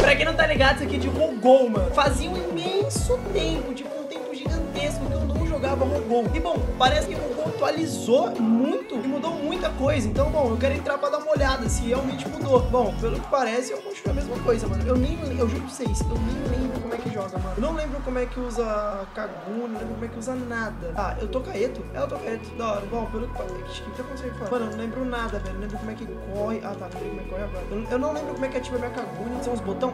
Pra quem não tá ligado, isso aqui é de Rogol, mano. Fazia um imenso tempo, tipo um tempo gigantesco que eu não jogava Rogol. E bom, parece que o Rogol atualizou muito e mudou muita coisa. Então, bom, eu quero entrar pra dar uma olhada se realmente mudou. Bom, pelo que parece, eu continuo a mesma coisa, mano. Eu juro pra vocês, eu nem lembro como é que joga, mano. Eu não lembro como é que usa Kaguni, não lembro como é que usa nada. Ah, eu tô Kaeto? É, eu tô Kaeto. Da hora. Bom, pelo que parece, o que tá acontecendo aqui? Mano, eu não lembro nada, velho. Não lembro como é que corre. Ah, tá, lembrei como é que corre agora. Eu não lembro como é que ativa minha Kaguni. São os botões.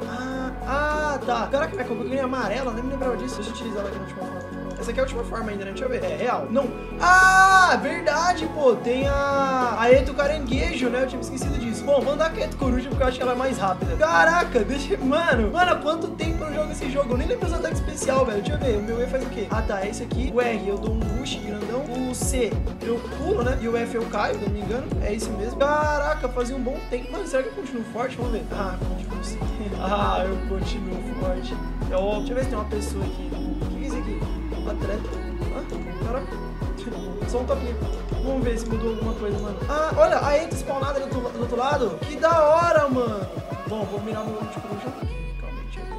Tá. Caraca, a Kaguni é amarela, nem me lembrava disso. Deixa eu utilizar ela aqui na última forma. Essa aqui é a última forma ainda, né? Deixa eu ver. É real. Não. Ah, verdade, pô. Tem a Eto Caranguejo, né? Eu tinha me esquecido disso. Bom, vou andar com a Eto Coruja porque eu acho que ela é mais rápida. Caraca, deixa... Mano, há quanto tempo eu jogo esse jogo? Eu nem lembro os ataques especial, velho. Deixa eu ver. O meu E faz o quê? Ah, tá. É esse aqui. O R, eu dou um rush grandão. O C, eu pulo, né? E o F eu caio, se não me engano. É isso mesmo. Caraca, fazia um bom tempo. Mano, será que eu continuo forte? Vamos ver. Ah, continuo sim. Ah, eu continuo forte. É óbvio. Deixa eu ver se tem uma pessoa aqui. O que é isso aqui? Atleta. Ah, caraca. Só um tapinha. Vamos ver se mudou alguma coisa, mano. Ah, olha, a Eto spawnada do outro lado. Que da hora, mano. Bom, vou mirar meu tipo no jogo. Calma aí, deixa eu ver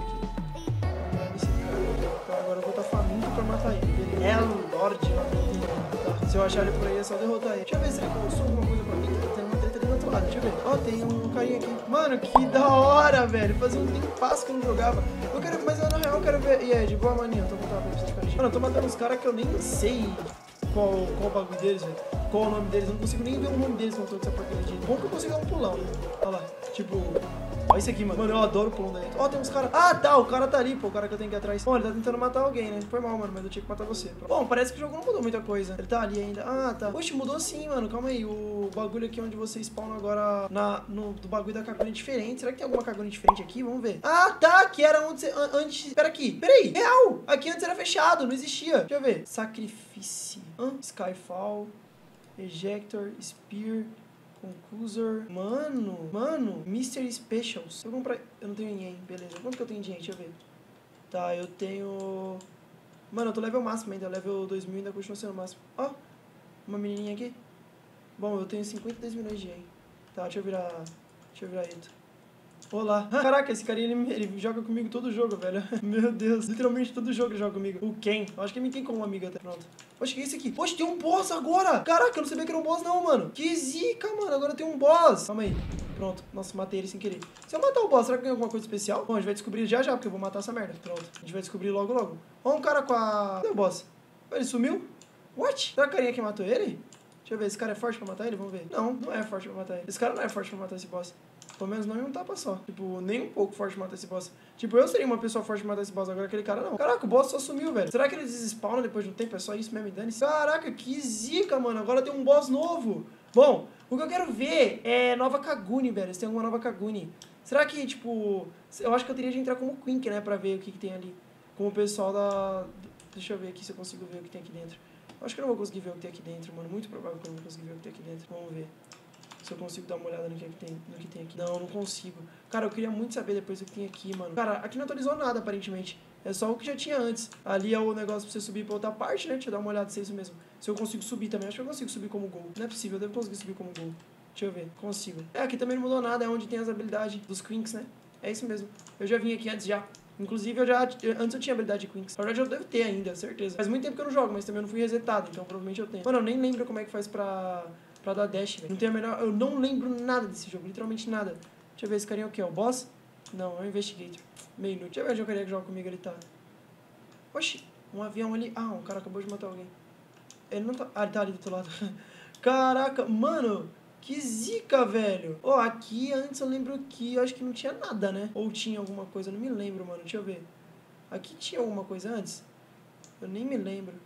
aqui. Esse cara. Tá, agora eu vou estar faminto pra matar ele. Ele é Lorde. Tá. Se eu achar ele por aí, é só derrotar ele. Deixa eu ver se ele começou alguma coisa pra mim. Tem uma treta ali do outro lado, deixa eu ver. Ó, tem um carinha aqui. Mano, que da hora, velho. Fazia um tempo que eu não jogava. Mas eu, na real, eu quero ver. E aí, de boa maninha, eu tô contando pra vocês. Mano, eu tô matando uns caras que eu nem sei qual o bagulho deles, velho. Qual o nome deles. Eu não consigo nem ver o nome deles com toda essa porcaria de. Bom que eu consigo dar um pulão, né? Olha lá. Tipo. Ó, esse aqui, mano. Mano, eu adoro o pulão da Eto. Ó, tem uns caras. Ah, tá. O cara tá ali, pô. O cara que eu tenho que ir atrás. Bom, ele tá tentando matar alguém, né? Foi mal, mano. Mas eu tinha que matar você. Bom, parece que o jogo não mudou muita coisa. Ele tá ali ainda. Ah, tá. Oxe, mudou sim, mano. Calma aí. O bagulho aqui onde você spawna agora do bagulho da Kaguni é diferente. Será que tem alguma Kaguni diferente aqui? Vamos ver. Ah, tá. Que era onde você. Antes. Pera aqui. Peraí. Real. Aqui antes era fechado. Não existia. Deixa eu ver. Sacrifício. Skyfall. Ejector. Spear. Concusor. Mano. Mystery Specials. Eu vou comprar. Eu não tenho yen. Beleza. Quanto que eu tenho de yen? Deixa eu ver. Tá, eu tenho. Mano, eu tô level máximo ainda. Level 2000 ainda continua sendo o máximo. Ó. Uma menininha aqui. Bom, eu tenho 52 milhões de yen. Tá, deixa eu virar Eto. Olá. Caraca, esse carinha, ele joga comigo todo jogo, velho. Meu Deus. Literalmente todo jogo ele joga comigo. O Ken. Eu acho que ele me tem como amigo até. Pronto. Poxa, que é esse aqui? Poxa, tem um boss agora. Caraca, eu não sabia que era um boss não, mano. Que zica, mano. Agora tem um boss. Calma aí. Pronto. Nossa, matei ele sem querer. Se eu matar o boss, será que ganha alguma coisa especial? Bom, a gente vai descobrir já, porque eu vou matar essa merda. Pronto. A gente vai descobrir logo. Ó, um cara com a... Cadê o boss? Ele sumiu? What? Será que a carinha que matou ele? Deixa eu ver. Esse cara é forte pra matar ele? Vamos ver. Não é forte pra matar ele. Esse cara não é forte pra matar esse boss. Pelo menos não em um tapa só. Tipo, nem um pouco forte pra matar esse boss. Tipo, eu seria uma pessoa forte pra matar esse boss, agora aquele cara não. Caraca, o boss só sumiu, velho. Será que ele desespawna depois de um tempo? É só isso mesmo, dane-se. Caraca, que zica, mano. Agora tem um boss novo. Bom, o que eu quero ver é nova Kaguni, velho. Se tem alguma nova Kaguni. Será que, tipo... Eu acho que eu teria de entrar como Quink, né? Pra ver o que tem ali. Com o pessoal da... Deixa eu ver aqui se eu consigo ver o que tem aqui dentro. Eu acho que eu não vou conseguir ver o que tem aqui dentro, mano. Muito provável que eu não vou conseguir ver o que tem aqui dentro. Vamos ver. Se eu consigo dar uma olhada no que tem aqui. Não consigo. Cara, eu queria muito saber depois o que tem aqui, mano. Cara, aqui não atualizou nada, aparentemente. É só o que já tinha antes. Ali é o negócio pra você subir pra outra parte, né? Deixa eu dar uma olhada se é isso mesmo. Se eu consigo subir também. Acho que eu consigo subir como gol. Não é possível, eu devo conseguir subir como gol. Deixa eu ver. Consigo. É, aqui também não mudou nada. É onde tem as habilidades dos Quinks, né? É isso mesmo. Eu já vim aqui antes já. Inclusive, antes eu tinha habilidade de Quinks. Na verdade, eu devo ter ainda, certeza. Faz muito tempo que eu não jogo, mas também eu não fui resetado. Então, provavelmente eu tenho. Mano, eu nem lembro como é que faz pra dar dash, velho. Não tenho a menor... Eu não lembro nada desse jogo, literalmente nada. Deixa eu ver, esse carinha é o quê? É o boss? Não, é o Investigator. Meio inútil. Deixa eu ver onde o carinha que joga comigo ele tá. Oxi, um avião ali. Ah, um cara acabou de matar alguém. Ele não tá... Ah, ele tá ali do outro lado. Caraca, mano, que zica, velho. Ó, aqui antes eu lembro que eu acho que não tinha nada, né? Ou tinha alguma coisa, eu não me lembro, mano. Deixa eu ver. Aqui tinha alguma coisa antes? Eu nem me lembro.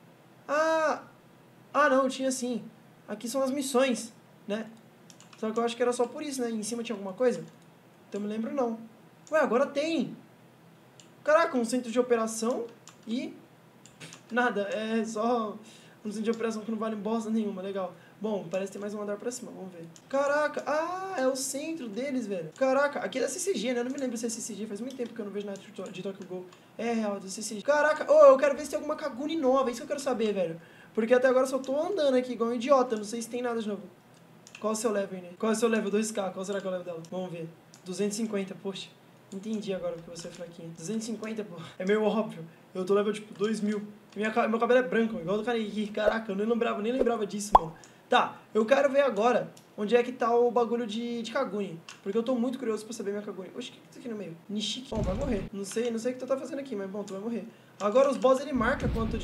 Ah, não, tinha sim. Aqui são as missões, né? Só que eu acho que era só por isso, né? Em cima tinha alguma coisa? Então eu me lembro não. Ué, agora tem. Caraca, um centro de operação e... Nada, é só um centro de operação que não vale bosta nenhuma, legal. Bom, parece ter mais um andar pra cima, vamos ver. Caraca, é o centro deles, velho. Caraca, aqui é da CCG, né? Eu não me lembro se é CCG, faz muito tempo que eu não vejo nada de Tokyo Ghoul. É real, da CCG. Caraca, eu quero ver se tem alguma Kaguni nova, é isso que eu quero saber, velho. Porque até agora eu só tô andando aqui igual um idiota, não sei se tem nada de novo. Qual é o seu level, né? Qual é o seu level? 2K, qual será que é o level dela? Vamos ver. 250, poxa. Entendi agora porque você é fraquinho. 250, pô. É meio óbvio. Eu tô level, tipo, 2000. Meu cabelo é branco, igual do cara aqui. Caraca, eu nem lembrava disso, mano. Tá, eu quero ver agora onde é que tá o bagulho de Kaguni. Porque eu tô muito curioso pra saber minha Kaguni. Oxe, o que é isso aqui no meio? Nishiki. Bom, vai morrer. Não sei o que tu tá fazendo aqui, mas bom, tu vai morrer. Agora os boss, ele marca quanto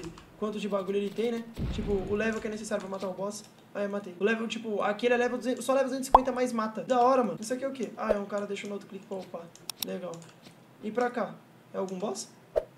de bagulho ele tem, né? Tipo, o level que é necessário pra matar o boss. Ah, eu matei. O level, tipo, aquele é level 200, só level 250 mais mata. Da hora, mano. Isso aqui é o quê? Ah, é um cara deixando outro clique pra upar. Legal. E pra cá? É algum boss?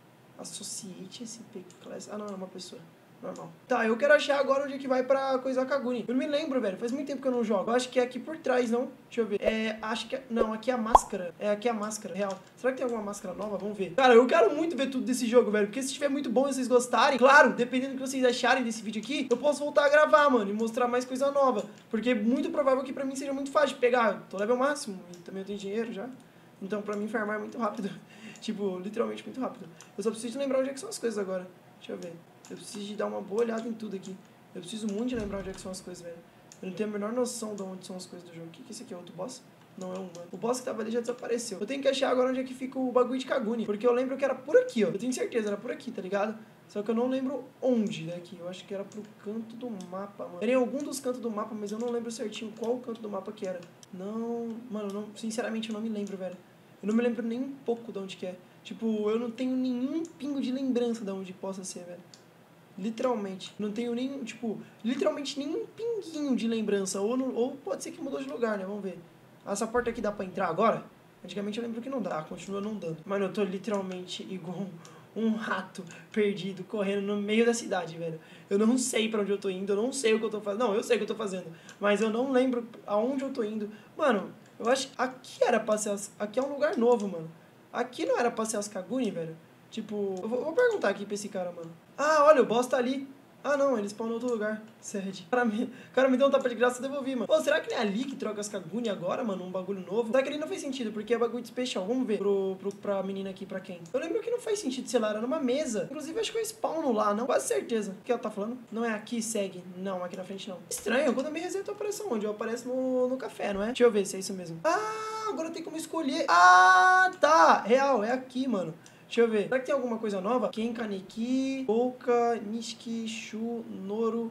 Associate SP Class. Ah, não, é uma pessoa. Normal. Tá, eu quero achar agora onde é que vai pra coisa Kaguni. Eu não me lembro, velho. Faz muito tempo que eu não jogo. Eu acho que é aqui por trás, não? Deixa eu ver. Acho que é... Não, aqui é a máscara. Aqui é a máscara, real. Será que tem alguma máscara nova? Vamos ver. Cara, eu quero muito ver tudo desse jogo, velho. Porque se estiver muito bom e vocês gostarem, claro, dependendo do que vocês acharem desse vídeo aqui, eu posso voltar a gravar, mano, e mostrar mais coisa nova. Porque é muito provável que pra mim seja muito fácil de pegar. Eu tô level máximo e também eu tenho dinheiro já. Então pra mim farmar é muito rápido. Tipo, literalmente muito rápido. Eu só preciso lembrar onde é que são as coisas agora. Deixa eu ver. Eu preciso de dar uma boa olhada em tudo aqui. Eu preciso muito de lembrar onde é que são as coisas, velho. Eu não tenho a menor noção de onde são as coisas do jogo. O que é esse aqui? É outro boss? Não, é um mano. O boss que tava ali já desapareceu. Eu tenho que achar agora onde é que fica o bagulho de Kaguni. Porque eu lembro que era por aqui, ó. Eu tenho certeza, era por aqui, tá ligado? Só que eu não lembro onde daqui. Eu acho que era pro canto do mapa, mano. Era em algum dos cantos do mapa, mas eu não lembro certinho qual canto do mapa que era. Não... Mano, não... sinceramente eu não me lembro, velho. Eu não me lembro nem um pouco de onde que é. Tipo, eu não tenho nenhum pingo de lembrança de onde possa ser, velho. Literalmente. Não tenho nem, tipo, literalmente nenhum pinguinho de lembrança. Ou pode ser que mudou de lugar, né? Vamos ver. Essa porta aqui dá pra entrar agora? Antigamente eu lembro que não dá. Continua não dando. Mano, eu tô literalmente igual um rato perdido, correndo no meio da cidade, velho. Eu não sei pra onde eu tô indo. Eu não sei o que eu tô fazendo. Não, eu sei o que eu tô fazendo. Mas eu não lembro aonde eu tô indo. Mano, eu acho que aqui era pra ser... Aqui é um lugar novo, mano. Aqui não era pra ser as Kaguni, velho? Tipo, eu vou perguntar aqui pra esse cara, mano. Ah, olha, o boss tá ali. Ah, não, ele spawnou em outro lugar. Sede. O cara me deu um tapa de graça e eu devolvi, mano. Pô, será que não é ali que troca as Kaguni agora, mano? Um bagulho novo? Tá que ele não faz sentido, porque é bagulho de especial. Vamos ver pra menina aqui, pra quem? Eu lembro que não faz sentido, sei lá, era numa mesa. Inclusive, acho que eu spawno lá, não? Quase certeza. O que ela tá falando? Não é aqui, segue. Não, aqui na frente não. Estranho, quando eu me reseto, eu apareço onde? Eu apareço no café, não é? Deixa eu ver se é isso mesmo. Ah, agora tem como escolher. Ah, tá. Real, é aqui, mano. Deixa eu ver. Será que tem alguma coisa nova? Ken, Kaneki, Ouka, Nishiki, Shu, Noru,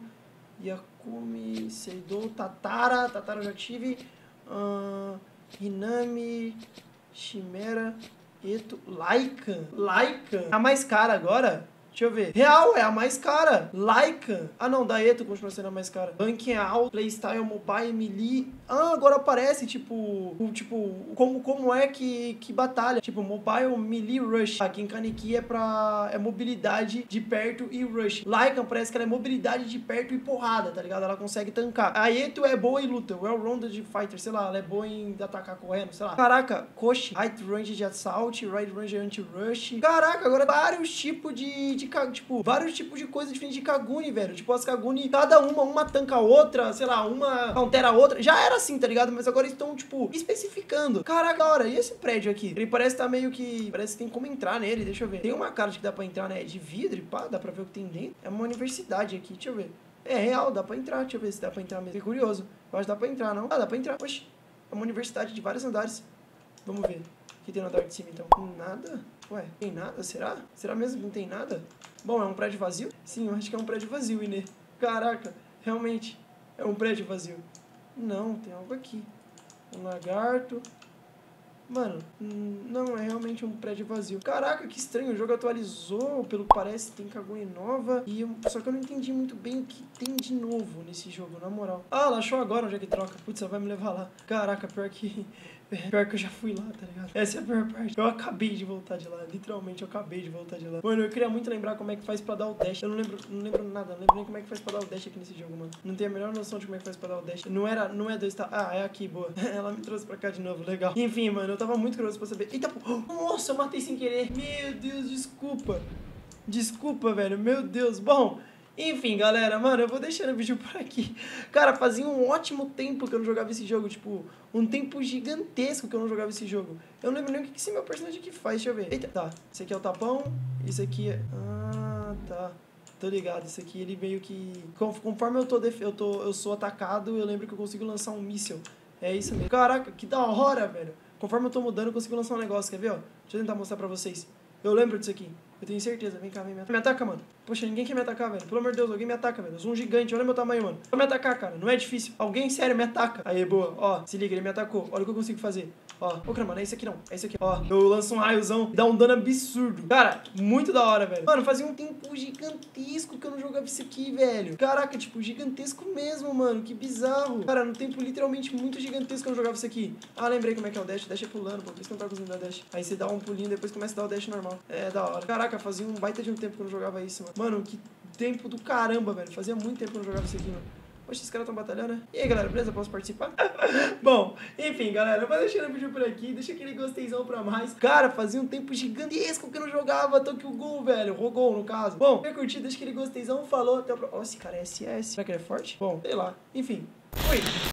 Yakumi, Seidou, Tatara. Tatara eu já tive. Hinami, Chimera, Eto, Laikan. Laikan. A mais cara agora? Deixa eu ver. Real, é a mais cara. Laikan. Ah, não, da Eto continua sendo a mais cara. Banking Out, Playstyle, Mobile, Melee. Ah, agora aparece, tipo, como é que batalha. Tipo, Mobile, Melee, Rush. Aqui em Kaneki é mobilidade de perto e Rush. Laikan parece que ela é mobilidade de perto e porrada, tá ligado? Ela consegue tancar. A Eto é boa em luta. Well-rounded fighter, sei lá, ela é boa em atacar correndo, sei lá. Caraca, Koshi. Right range de assault, right range anti-rush. Caraca, agora vários tipos tipo, vários tipos de coisa diferentes de Kaguni, velho. Tipo, as Kaguni, cada uma tanca a outra, sei lá, uma countera a outra. Já era assim, tá ligado? Mas agora estão, tipo, especificando. Caraca, olha, e esse prédio aqui? Ele parece tá meio que... Parece que tem como entrar nele, deixa eu ver. Tem uma cara de que dá pra entrar, né? De vidro e pá, dá pra ver o que tem dentro. É uma universidade aqui, deixa eu ver. É real, dá pra entrar, deixa eu ver se dá pra entrar mesmo. Fiquei curioso. Eu acho que dá pra entrar, não? Ah, dá pra entrar. Oxi, é uma universidade de vários andares. Vamos ver. O que tem no andar de cima, então? Nada? Ué, tem nada? Será? Será mesmo que não tem nada? Bom, é um prédio vazio? Sim, eu acho que é um prédio vazio, Inê. Caraca, realmente, é um prédio vazio. Não, tem algo aqui. Um lagarto. Mano, não, é realmente um prédio vazio. Caraca, que estranho, o jogo atualizou, pelo que parece, tem Kaguni nova. Só que eu não entendi muito bem o que tem de novo nesse jogo, na moral. Ah, ela achou agora onde é que troca. Putz, ela vai me levar lá. Caraca, pior que eu já fui lá, tá ligado? Essa é a pior parte. Eu acabei de voltar de lá. Literalmente, eu acabei de voltar de lá. Mano, eu queria muito lembrar como é que faz pra dar o dash. Eu não lembro nada. Não lembro nem como é que faz pra dar o dash aqui nesse jogo, mano. Não tenho a melhor noção de como é que faz pra dar o dash. Não é dois, tá? Ah, é aqui, boa. Ela me trouxe pra cá de novo, legal. Enfim, mano, eu tava muito curioso pra saber. Eita, pô. Nossa, eu matei sem querer. Meu Deus, desculpa. Desculpa, velho. Meu Deus. Bom... Enfim, galera, mano, eu vou deixando o vídeo por aqui. Cara, fazia um ótimo tempo que eu não jogava esse jogo, tipo, um tempo gigantesco que eu não jogava esse jogo. Eu não lembro nem o que esse meu personagem aqui faz, deixa eu ver. Eita, tá, esse aqui é o tapão, esse aqui é... Ah, tá, tô ligado, esse aqui ele meio que... Conforme eu sou atacado, eu lembro que eu consigo lançar um míssil. É isso mesmo. Caraca, que da hora, velho. Conforme eu tô mudando, eu consigo lançar um negócio, quer ver, ó? Deixa eu tentar mostrar pra vocês. Eu lembro disso aqui. Eu tenho certeza. Vem cá, vem me atacar. Me ataca, mano. Poxa, ninguém quer me atacar, velho. Pelo amor de Deus, alguém me ataca, velho. Eu sou um gigante. Olha meu tamanho, mano. Vai me atacar, cara. Não é difícil. Alguém, sério, me ataca. Aí, boa. Ó, se liga, ele me atacou. Olha o que eu consigo fazer. Ó, ô, cara, mano, é isso aqui não. É isso aqui. Ó, eu lanço um raiozão e dá um dano absurdo. Cara, muito da hora, velho. Mano, fazia um tempo gigantesco que eu não jogava isso aqui, velho. Caraca, tipo, gigantesco mesmo, mano. Que bizarro. Cara, num tempo literalmente muito gigantesco que eu não jogava isso aqui. Ah, lembrei como é que é o dash. Dash é pulando, pô. Por isso que eu não tava conseguindo dar dash. Aí você dá um pulinho, depois começa a dar o dash normal. É, da hora. Caraca, fazia um baita de um tempo que eu não jogava isso, mano. Mano, que tempo do caramba, velho. Fazia muito tempo que eu não jogava isso aqui, mano. Poxa, esses caras estão batalhando, né? E aí, galera, beleza? Posso participar? Bom, enfim, galera, eu vou deixando o vídeo por aqui. Deixa aquele gostezão pra mais. Cara, fazia um tempo gigantesco que eu não jogava Tokyo Ghoul, velho. Rogol, no caso. Bom, quer curtir? Deixa aquele gostezão. Falou, até o próximo. Ó, esse cara é SS. Será que ele é forte? Bom, sei lá. Enfim, fui.